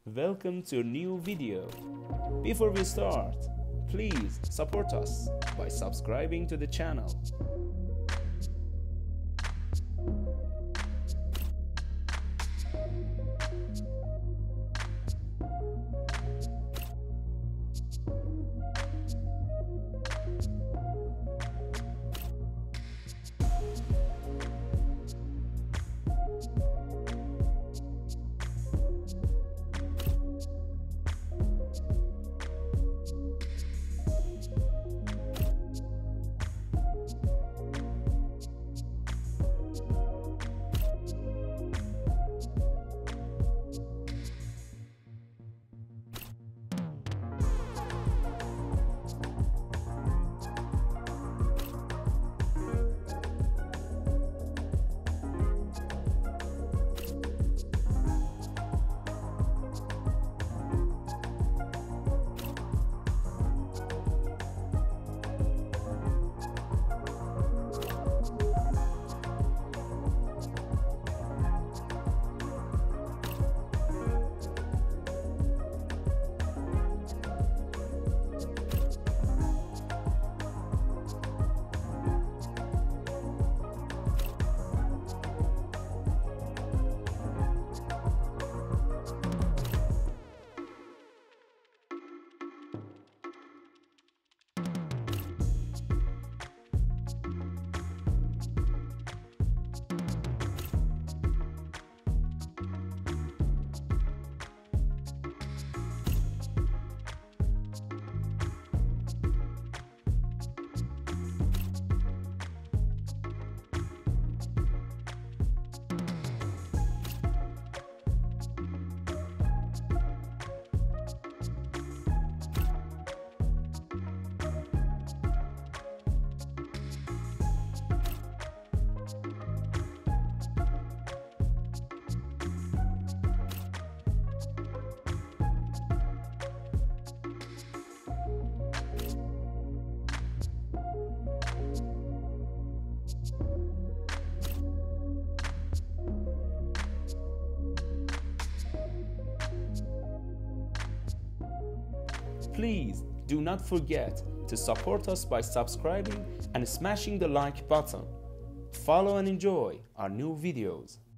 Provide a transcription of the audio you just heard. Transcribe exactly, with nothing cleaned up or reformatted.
Welcome to a new video. Before we start, please support us by subscribing to the channel. Please do not forget to support us by subscribing and smashing the like button. Follow and enjoy our new videos.